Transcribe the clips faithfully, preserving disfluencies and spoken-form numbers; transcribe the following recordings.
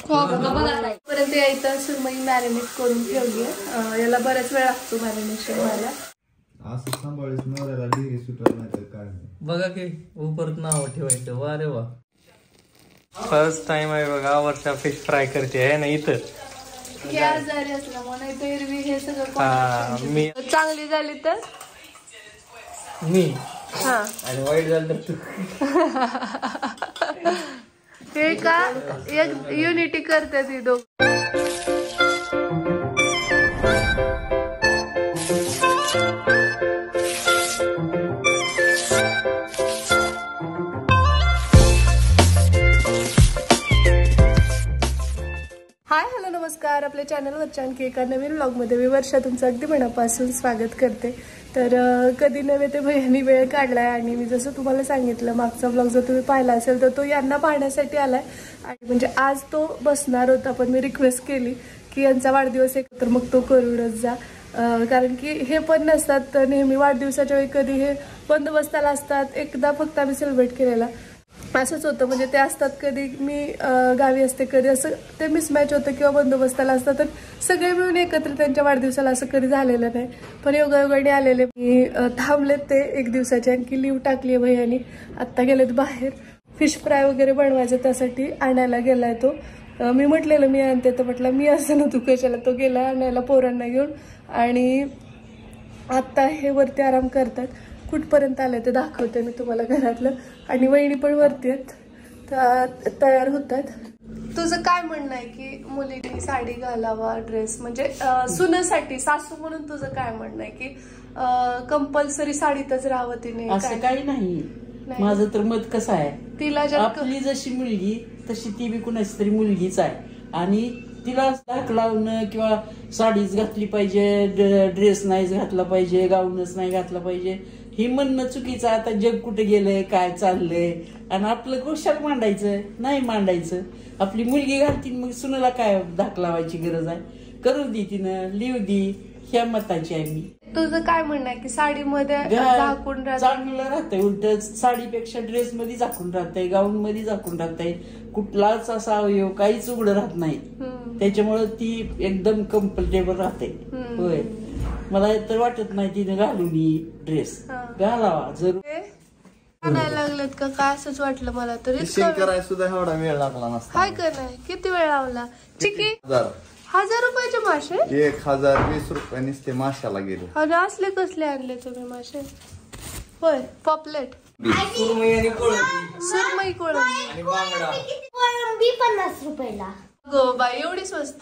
परत यायचं सुरमई मॅरिनेट करून ठेवली आहे. याला बराच वेळ लागतो मॅरिनेशन व्हायला. असं सांभाळीच नवऱ्याला डिग्री सुटत नाही तर काय बघा की परत नाव ठेवायचं. वा रे वा, फर्स्ट टाइम आहे बघा वर्षा फिश फ्राय करते आहे ना इथं. आजारी असल्यामुळे नाही तर एरवी हे सगळं मी चांगली झाली तर मी हा आणि वाईट झालं तर तू. हे का एक युनिटी करते ती दोघ. हाय हॅलो नमस्कार. आपल्या चॅनलवरच्या आणखी एका नवीन व्लॉगमध्ये मी वर्षा तुमचं अगदी मनापासून स्वागत करते. तर कधी नव्हे ते भैयानी वेळ काढलाय आणि मी जसं तुम्हाला सांगितलं मागचा व्लॉग जर तुम्ही पाहिला असेल तर तो यांना पाहण्यासाठी आलाय. आणि म्हणजे आज तो बसणार होता पण मी रिक्वेस्ट केली की यांचा वाढदिवस आहे तर मग तो करूनच जा. कारण की हे पण नसतात नेहमी वाढदिवसाच्या वेळी, कधी हे बंदोबस्ताला असतात. एकदा फक्त आम्ही सेलिब्रेट केलेला असंच होतं. म्हणजे ते असतात कधी मी गावी असते, कधी असं ते मिसमॅच होतं किंवा बंदोबस्ताला असतात. तर सगळे मिळून एकत्र त्यांच्या वाढदिवसाला असं कधी झालेलं नाही. पण योगायोगाने आलेले मी थांबलेत ते एक दिवसाची. आणखी लिव्ह टाकली आहे भैयानी. आत्ता गेलेत बाहेर फिश फ्राय वगैरे बनवायचं त्यासाठी आणायला गेलाय तो. मी म्हटलेलं मी आणते तर म्हटलं मी असं ना तू कशाला. तो गेला आणायला पोरांना घेऊन आणि आत्ता हे वरती आराम करतात. कुठपर्यंत आलं ते दाखवते मी तुम्हाला घरातलं. आणि वहिनी पण वरती आहेत तयार होतात. तुझं काय म्हणणं आहे की मुलीने साडी घालावा ड्रेस म्हणजे सुनेसाठी सासू म्हणून तुझं काय म्हणणं आहे की कंपल्सरी साडीतच राहावं तिने? असं काही नाही. माझं तर मत कसं आहे, तिला आपली जशी मुलगी तशी ती बी कुणाची तरी मुलगीच आहे. आणि तिला दाख लावणं किंवा साडीच घातली पाहिजे, ड्रेस नाहीच घातला पाहिजे, गाऊनच नाही घातला पाहिजे हे म्हणणं चुकीचं. आता जग कुठे गेलंय, काय चाललंय आणि आपलं गोष्ट मांडायचं नाही मांडायचं. आपली मुलगी घालती मग सुनाला काय धाक लावायची गरज आहे. करू दे तिनं, लिहू दे, ह्या मताची आहे मी. तुझं काय म्हणणं आहे की साडीमध्ये झाकून चांगलं राहतंय, उलट साडीपेक्षा ड्रेस मध्ये झाकून राहतंय, गाऊन मध्ये झाकून राहतंय. कुठलाच असा अवयव काहीच उघडं राहत नाही. त्याच्यामुळे ती एकदम कम्फर्टेबल राहते. होय, मला तर वाटत नाही तिने घालून ड्रेस घालावा जरूर. आणायला लागलेत का काय असंच वाटलं मला तरी. करायला सुद्धा एवढा वेळ लागला नसता. हाय का नाही? किती वेळ लावला? चिकी हजार रुपयाचे मासे? एक हजार वीस रुपये नुसते माशाला गेले. आणि असले कसले आणले तुम्ही मासे? होय, पॉपलेट, सुरमई कोळंबी, सुरमई कोळंबी आणि बांगडा. कोळंबी पन्नास रुपयाला. गो बाई एवढी स्वस्त?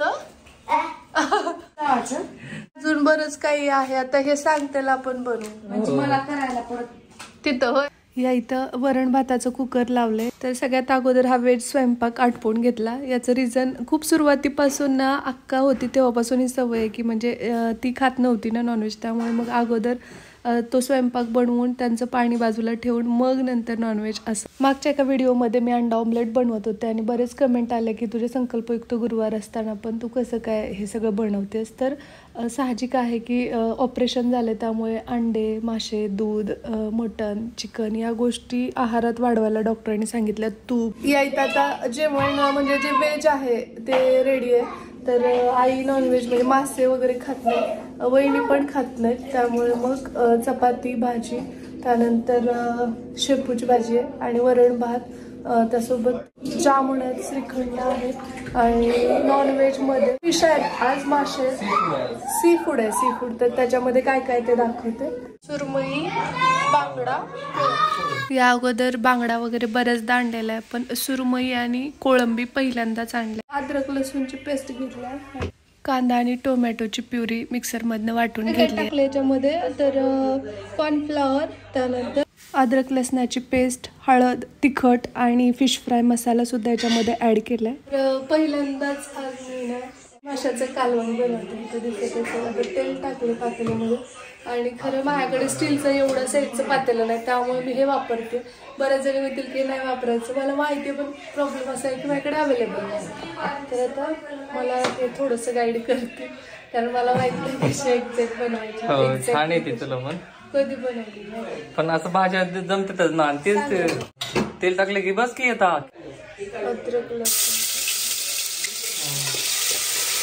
अजून बरंच काही आहे. आता हे सांगतेला आपण बनवू म्हणजे मला करायला पडत तिथं. होय, या इथं वरण भाताचं कुकर लावलंय. तर सगळ्यात अगोदर हा व्हेज स्वयंपाक आटपून घेतला. याचं रिझन खूप सुरुवातीपासून ना अक्का होती तेव्हापासून ही सवय आहे की म्हणजे ती खात नव्हती ना नॉनव्हेज. त्यामुळे मग अगोदर तो स्वयंपाक बनवून त्यांचं पाणी बाजूला ठेवून मग नंतर नॉनव्हेज असं. मागच्या एका व्हिडिओमध्ये मी अंडा ऑमलेट बनवत होते आणि बरेच कमेंट आले की तुझे संकल्पयुक्त गुरुवार असताना पण तू कसं काय हे सगळं बनवतेस. तर साहजिक आहे की ऑपरेशन झाले त्यामुळे अंडे, मासे, दूध, मटण, चिकन या गोष्टी आहारात वाढवायला डॉक्टरांनी सांगितल्या. तूप या इथं आता जेवण म्हणजे जे व्हेज आहे ते रेडी आहे. तर आई नॉनव्हेज म्हणजे मासे वगैरे खात नाही, वहिनी पण खात नाहीत. त्यामुळे मग चपाती भाजी, त्यानंतर शेपूची भाजी आहे आणि वरण भात, त्यासोबत जामुन आहेत, श्रीखंड आहे. आणि नॉनव्हेजमध्ये फिश आहेत, आज मासे, सी फूड आहे सी फूड. तर त्याच्यामध्ये काय काय ते दाखवते. सुरमई, बांगडा. या अगोदर बांगडा वगैरे बऱ्याचदा आणलेला आहे पण सुरमई आणि कोळंबी पहिल्यांदाच आणल्या. अद्रक लसूणची पेस्ट घेतली, कांदा आणि टोमॅटोची प्युरी मिक्सरमधनं वाटून घेतली. याच्यामध्ये तर कॉर्नफ्लॉवर, त्यानंतर अद्रक लसणाची पेस्ट, हळद, तिखट आणि फिश फ्राय मसाला सुद्धा याच्यामध्ये ऍड केलाय. पहिल्यांदाच आज मी ना माशाचं कालवण बनवते. इथं दिसत असेल तेल टाकले पातेल्यामध्ये. आणि खरं माझ्याकडे स्टीलचं एवढं साईजचं पातेलं नाही त्यामुळे मी हे वापरते. बऱ्याच जणी म्हणतील की नाही वापरायचं, मला माहिती आहे पण प्रॉब्लेम असा आहे की माझ्याकडे अवेलेबल नाही. तर आता मला हे थोडंसं गाईड करते कारण मला माहिती नाही कशी एक्झॅक्ट बनवायची. छान येते तुला पण कधी बनवली पण असं भाज्या जमतातच ना. तेच तेल टाकले की बस की येतात. अद्रक लसूण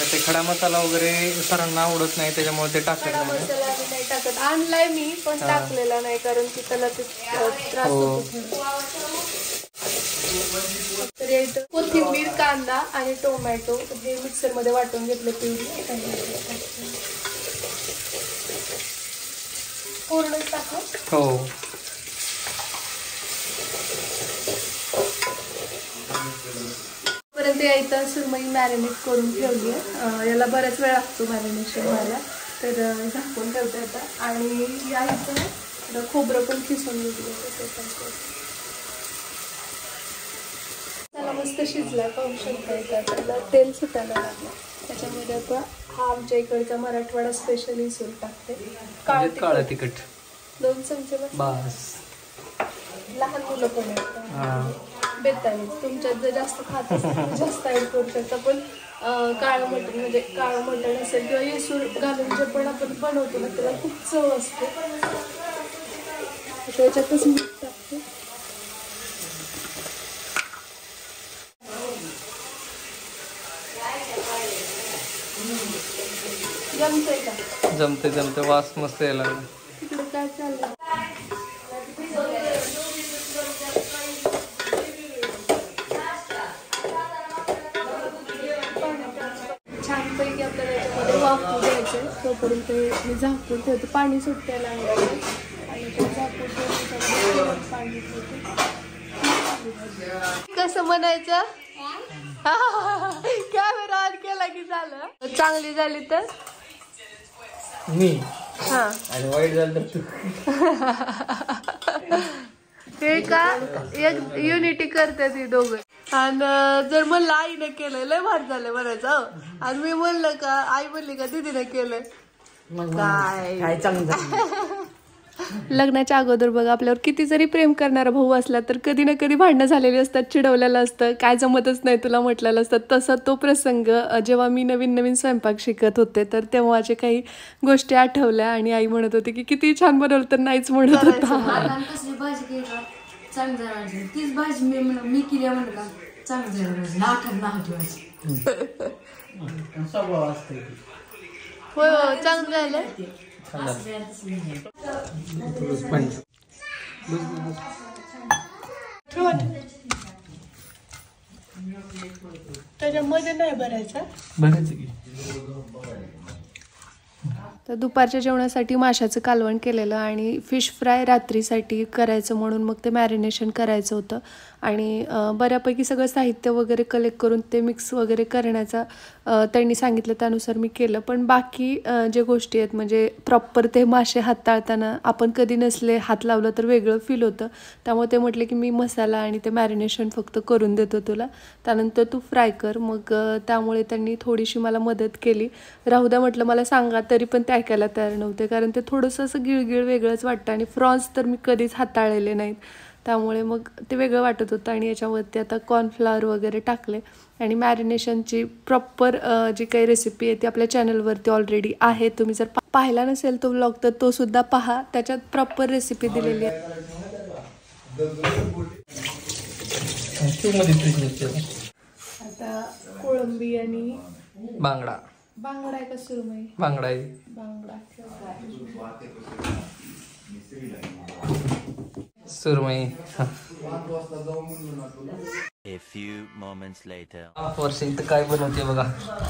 तर ते खडा मसाला वगैरे सरांना आवडत नाही त्याच्यामुळे ते टाकत खडा नाही. मसाला आम्ही नाही टाकत. आणलाय मी पण टाकलेला नाही कारण की त्याला ते अ, त्रास हो. होतो. तर इथं कोथिंबीर, कांदा आणि टोमॅटो हे मिक्सर मध्ये वाटून घेतले प्युरी. पूर्ण टाका. हो. परत यायचं सुरमई मॅरिनेट करून ठेवली आहे. याला बराच वेळ लागतो मॅरिनेशन व्हायला, तर अं, झाकून ठेवता येतं. आणि या इथं खोबरं पण खिसून घेतलं. त्याला मस्त शिजला पाहू शकता. येतात त्याला तेल सुटायला लागलं. त्याच्यामध्ये आता हा आमच्या इकडचा मराठवाडा स्पेशल इसूर टाकते. काळ काळं तिखट दोन चमचे बस. बस. लहान मुलं पण आहेत बेताने. तुमच्यात जर जास्त खात असेल तर जास्त ऍड करू शकता. पण काळं मटण म्हणजे काळं मटण असेल किंवा येसूर घालून जे पण आपण बनवतो ना त्याला खूप चव असते. त्याच्यातच मीठ टाकते. जमतंय का? जमते जमते वास मस्त यायला लागला. तिकडे काय चाललं? छानपैकी आपल्याला याच्यामध्ये वाफू द्यायचं. तोपर्यंत मी झाकून ठेवते. पाणी सुटायला लागलं आणि ते झाकून ठेवून पाणी ठेवते. कसं म्हणायचं? कॅमेरा ऑन केला की झालं. चांगली झाली तर मी हा आणि वाईट झालं तर तू. हे का एक युनिटी करते ती दोघं. आणि जर म्हणलं आईने केलंय लय भारी झालंय म्हणायचं. आणि मी म्हणलं का आई म्हणली का दीदीने केलंय काय काय चांगलं झालं. लग्नाच्या अगोदर बघ आपल्यावर किती जरी प्रेम करणारा भाऊ असला तर कधी ना कधी भांडणं झालेली असतात, चिडवलेलं असतं, काय जमतच नाही तुला म्हटलेलं असतं. तसा तो प्रसंग जेव्हा मी नवीन नवीन स्वयंपाक शिकत होते तर तेव्हाचे काही गोष्टी आठवल्या आणि आई म्हणत होती की किती छान बनवलं तर नाहीच म्हणत होता. कसली भाजी केली का चांगली झाली. तीच भाजी मी म्हणलं मी केली म्हणलं का चांगली झाली. नाटक नाव ठेवायची स्वभाव असते. होय हो चांगलं झालं. त्याच्यामध्ये नाही भरायचं. भरायचं की. तर दुपारच्या जेवणासाठी माशाचं कालवण केलेलं आणि फिश फ्राय रात्रीसाठी करायचं म्हणून मग ते मॅरिनेशन करायचं होतं. आणि बऱ्यापैकी सगळं साहित्य वगैरे कलेक्ट करून ते मिक्स वगैरे करण्याचा त्यांनी सांगितलं त्यानुसार मी केलं. पण बाकी जे गोष्टी आहेत म्हणजे प्रॉपर ते मासे हाताळताना आपण कधी नसले हात लावलं तर वेगळं फील होतं. त्यामुळे ते म्हटले की मी मसाला आणि ते मॅरिनेशन फक्त करून देतो तुला, त्यानंतर तू फ्राय कर. मग त्यामुळे त्यांनी थोडीशी मला मदत केली. राहू द्या म्हटलं मला सांगा, तरी पण ते ऐकायला तयार नव्हते कारण ते थोडंसं असं गिळगिळ वेगळंच वाटतं आणि फ्रॉन्स तर मी कधीच हाताळलेले नाहीत. त्यामुळे मग ते वेगळं वाटत होतं. आणि याच्यावरती आता कॉर्नफ्लॉवर वगैरे टाकले. आणि मॅरिनेशनची प्रॉपर जी काही रेसिपी आहे ती आपल्या चॅनलवरती ऑलरेडी आहे. तुम्ही जर पाहिला नसेल तो व्लॉग तर तो सुद्धा पहा, त्याच्यात प्रॉपर रेसिपी दिलेली आहे. आता कोळंबी आणि बांगडा बांगडा आहे का सुरमई? बांगडा आहे. बांगडा सुरमई. A few moments later. वर्ष इथं काय बनवते बघा.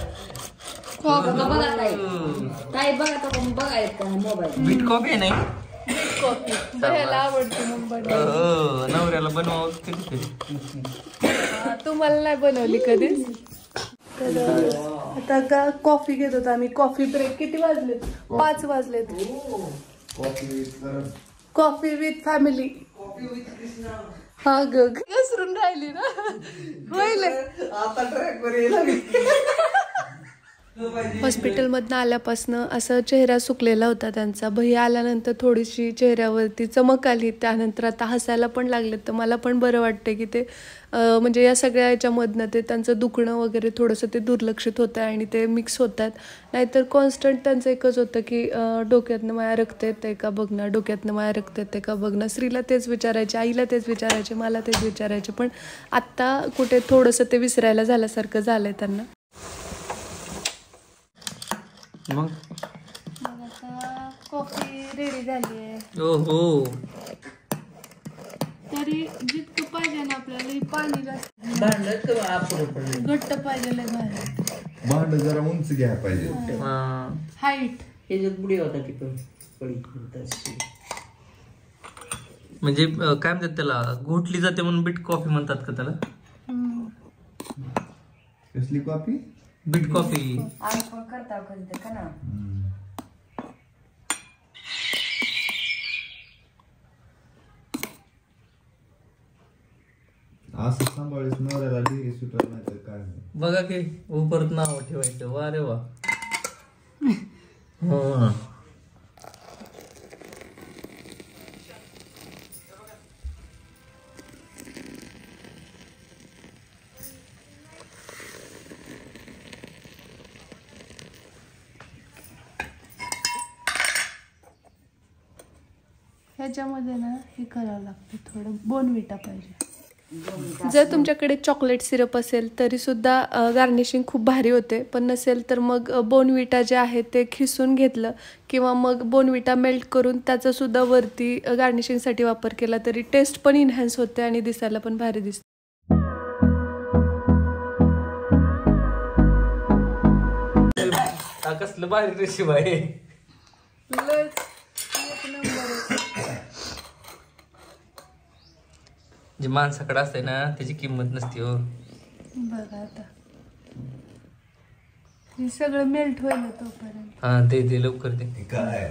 बघा ताई ताई बघा तो बघा मोबाईल बीट कॉफी नाही. कॉफी बघायला आवडते मग बनवायला. हो नवऱ्याला बनवावं कधी. तुम्हाला नाही बनवली कधीच? तर आता का कॉफी घेत होता आम्ही. Coffee break. किती वाजलेत? पाच वाजलेत. Coffee with family. हा ग घसरून राहिली ना. होईल. आता ट्रॅक वर येईल. हॉस्पिटलमधनं आल्यापासनं असं चेहरा सुकलेला होता त्यांचा. भैया आल्यानंतर थोडीशी चेहऱ्यावरती चमक आली. त्यानंतर आता हसायला पण लागले. तर मला पण बरं वाटतं की ते म्हणजे या सगळ्या याच्यामधनं ते त्यांचं दुखणं वगैरे थोडंसं ते दुर्लक्षित होतं आणि ते मिक्स होतात. नाहीतर कॉन्स्टंट त्यांचं एकच होतं की डोक्यातनं माया रक्त येते का बघणं, डोक्यातनं माया रक्त येते का बघणं. स्त्रीला तेच विचारायचे, आईला तेच विचारायचे, मला तेच विचारायचे. पण आत्ता कुठे थोडंसं ते विसरायला झाल्यासारखं झालंय त्यांना. मग मग आता कॉफी रेडी झाली आहे. ओ हो. तरी जितकं पाहिजे ना आपल्याला पाणी जास्त भांडत घट्ट पाहिजे भांड. भांड जरा उंच घ्या पाहिजे. हाईट ह्याच्यात बुडी होता ती पण पडी तशी. म्हणजे काय म्हणतात त्याला, घोटली जाते म्हणून बीट कॉफी म्हणतात का त्याला? कसली कॉफी? Bit coffee. आम्ही पण करता कधी का ना. असं सांभाळीस नवऱ्याला डिरी सुटत नाही तर काय. बघा की परत नाव ठेवायचं. वा रे वा. हो. ह्याच्यामध्ये ना हे करावं लागतं, थोडं बोनविटा पाहिजे. जर तुमच्याकडे चॉकलेट सिरप असेल तरी सुद्धा गार्निशिंग खूप भारी होते, पण नसेल तर मग बोनविटा जे आहे ते खिसून घेतलं किंवा मग बोनविटा मेल्ट करून त्याचा सुद्धा वरती गार्निशिंगसाठी वापर केला तरी टेस्ट पण इन्हॅन्स होते आणि दिसायला पण भारी दिसते. कसलं भारी रेसिपी आहे. जे माणसाकडे असते ना त्याची किंमत नसते हो. बघा आता हे सगळं मेल्ट होईल तोपर्यंत. हा ते ते लवकर दे. काय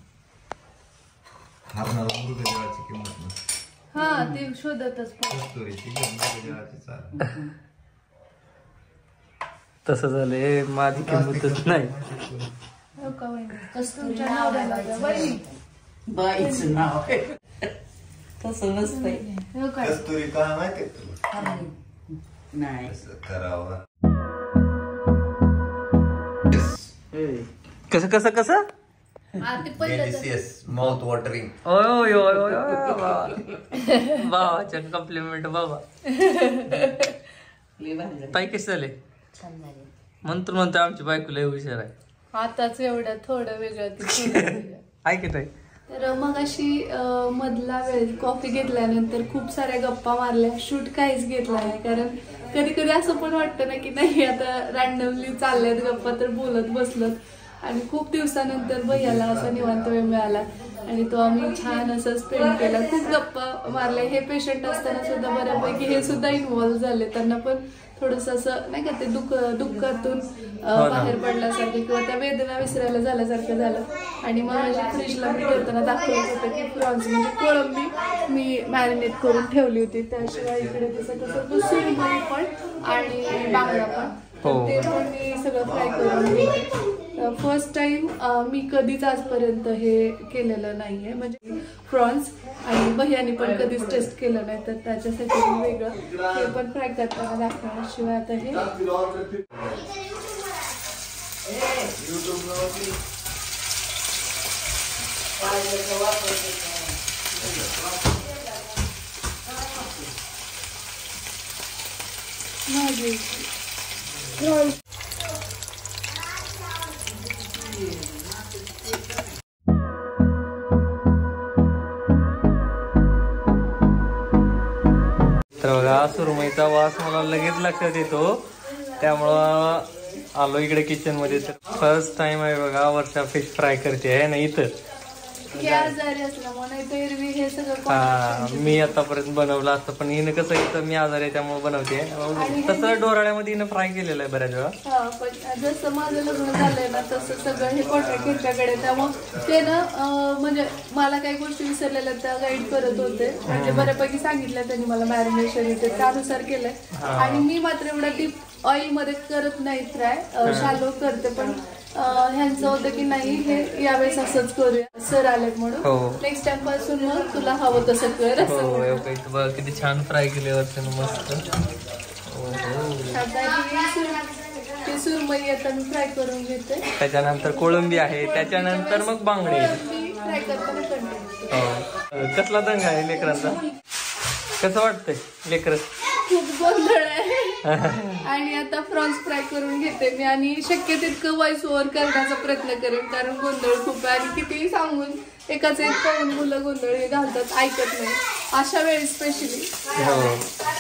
हारणारा मृगजळाची किंमत नसते. हा ते शोधतच तसं झालंय, माझी किंमतच नाही. बाईच नाव तसं नसतंय. कस्तुरी काय माहिती तुला? नाही करावं. कसं कसं कसं डेलिशियस माउथ वॉटरिंग. ओय ओय ओय भावाच्या कॉम्प्लिमेंट बाबा. पाय कसे झाले? म्हणतो म्हणतो आमची बायको लय हुशार आहे. आताच एवढं थोडं वेगळं ऐकत आहे. तर मग अशी मधला वेळ कॉफी घेतल्यानंतर खूप साऱ्या गप्पा मारल्या. शूट काहीच घेतला नाही, कारण कधी कधी असं पण वाटतं ना की नाही आता रॅन्डमली चालल्यात गप्पा तर बोलत बसलोत. आणि खूप दिवसानंतर भैयाला असा निवांत वेळ मिळाला आणि तो आम्ही छान असं स्पेंड केला. खूप गप्पा मारल्या. हे पेशंट असताना सुद्धा बऱ्यापैकी हे सुद्धा इन्व्हॉल्व्ह झाले. त्यांना पण थोडंसं असं नाही का ते दुःख दुःखातून बाहेर पडल्यासारखं किंवा त्या वेदना विसरायला झाल्यासारखं झालं. आणि मग माझ्या फ्रीजला मी करताना दाखवलं होतं की प्रॉन्स म्हणजे कोळंबी मी मॅरिनेट करून ठेवली होती. त्याशिवाय इकडे तसं कसं सुरमई पण आणि बांगडा पण, ते पण मी सगळं फ्राय करून घेते. फर्स्ट टाइम मी कधीच आजपर्यंत हे केलेलं नाहीये, म्हणजे प्रॉन्स आणि भैयानी पण कधीच टेस्ट केलं नाही, तर त्याच्यासाठी मी वेगळं हे पण फ्राय करताना दाखवणार. शिवाय आता हे माझे तर बघा सुरमईचा वास मला लगेच लक्षात येतो, त्यामुळं आलो इकडे किचन मध्ये. तर फर्स्ट टाइम आहे बघा वर्षा फिश फ्राय करते आहे ना इथं. हा मी आतापर्यंत बनवलं असतं, पण हिनं कसं इथं मी आजारी आहे त्यामुळे बनवते. तसं डोराळ्यामध्ये हिनं फ्राय केलेलं आहे बऱ्याच वेळा. पण जसं माझं लग्न झालंय ना तसं सगळं हे कॉन्ट्रॅक्ट ह्याच्याकडे, त्यामुळे ते ना म्हणजे मला काही गोष्टी विसरलेल्या त्या गाईड करत होते. म्हणजे बऱ्यापैकी सांगितलं त्यांनी मला मॅरिनेशन येते त्यानुसार केलंय. आणि मी मात्र एवढं डीप ऑइल मध्ये करत नाही फ्राय, शालो करते. पण ह्यांचं होतं की नाही हे यावेळेस असंच करूया, सर आलेत म्हणून नेक्स्ट टाइम पासून मग तुला हवं तसं कर. हो किती छान फ्राय केले वरती मस्त. ते सुरमई आता मी फ्राय करून घेते. त्याच्यानंतर कोळंबी आहे, त्याच्यानंतर मग बांगडे फ्राय करताना कंटिन्यू. कसला दंग आहे लेकरांचा? कसं वाटतंय लेकर? खूप गोंधळ आहे. आणि आता फ्रॉन्स फ्राय करून घेते मी आणि शक्य तितकं व्हॉइस ओव्हर करण्याचा प्रयत्न करेन कारण गोंधळ खूप आहे आणि कितीही सांगून एकाच एक पाहून मुलं गोंधळ हे घालतात, ऐकत नाही अशा वेळी स्पेशली. हो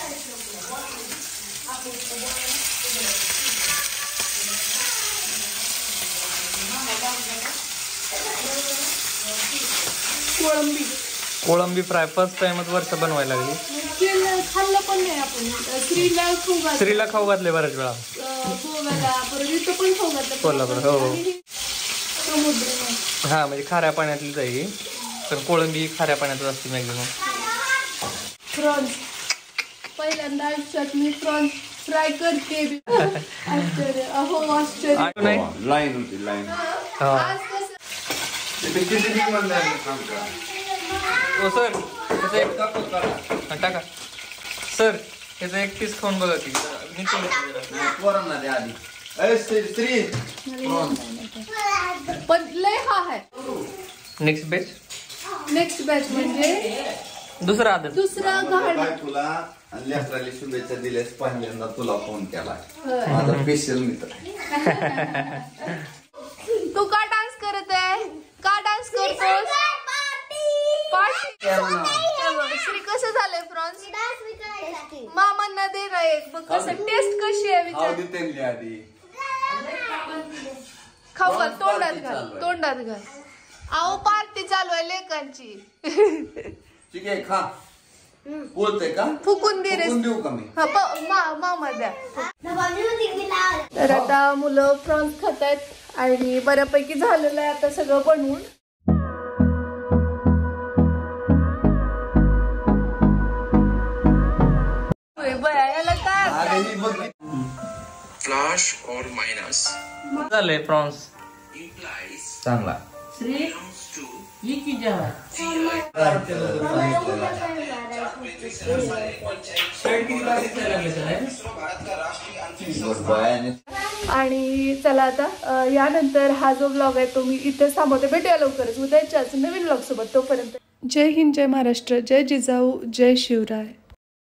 कोळंबी कोळंबी फ्राय फर्स्ट टाइमच वर्ष बनवायला लागली. केलं खाल्लं पण नाही आपण. श्रीला खाऊ घातलं, श्रीला खाऊ घातले बऱ्याच वेळा गोव्याला, परत इथं पण खाऊ घातलं कोल्हापूर. हो समुद्र. हा म्हणजे खाऱ्या पाण्यातलीच आहे ही, पण कोळंबी खाऱ्या पाण्यातच असते मॅक्झिमम. प्रॉन्स पहिल्यांदा आयुष्यात मी प्रॉन्स फ्राय करते. आश्चर्य, अहो आश्चर्य. नाही लाईन होती लाईन. आज कसं तिथे किती दिवस लागले काम करा? हो सर त्याचा एक हा, टाका सर त्याचा एक पीस खाऊन बघा की मी पोरांना द्या आधी. अरे श्री श्री पण लय हा आहे. नेक्स्ट बॅच नेक्स्ट बॅच म्हणजे दुसरा आदर. दुसरा घाट. काय तुला लेकराला शुभेच्छा दिल्यास पहिल्यांदा तुला फोन केला. माझा स्पेशल मित्र. तू का डान्स करत आहे? का डान्स करतोस? पार्टी. श्री कसं झालंय फ्रॉन्स? मामांना दे ना एक बघ कसं टेस्ट कशी आहे विचार. आधी खाऊ घाल, तोंडात घाल, तोंडात घाल. अहो पार्टी चालू आहे लेकांची. ठीक आहे खा. बोलते का? फुकून दे रे. फुकून देऊ का मी? हा प- मा- मामा द्या. तर आता मुलं फ्रॉन्स खात आहेत आणि बऱ्यापैकी झालेलं आहे आता सगळं बनवून. होय बया, याला काय अर्थ आहे? अरे ही बघ. Plus or minus झालंय प्रॉन्स चांगला. श्री ही की जेव्हा आणि चला आता अ, यानंतर हा जो ब्लॉग आहे तो मी इथेच थांबवते. भेटूया लवकरच उद्याच्याच नवीन ब्लॉग सोबत. तोपर्यंत जय हिंद, जय महाराष्ट्र, जय जिजाऊ, जय शिवराय.